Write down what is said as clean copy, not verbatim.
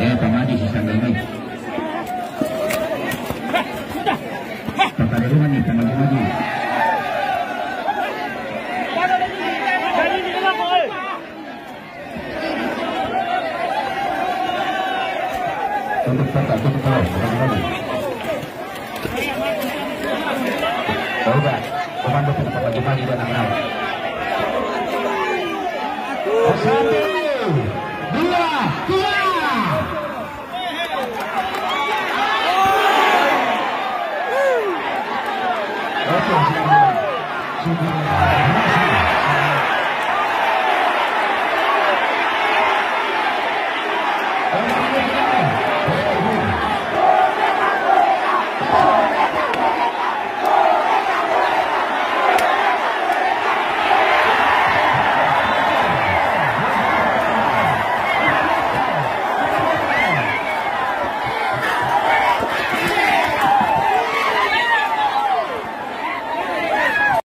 pamadi sisa lagi. Pertarungan nih, maju-maju. Tutup kata, tutup kalau, maju-maju. Coba, komando kita maju-maju dan menang. Satu, dua, tiga. Oke, sudah.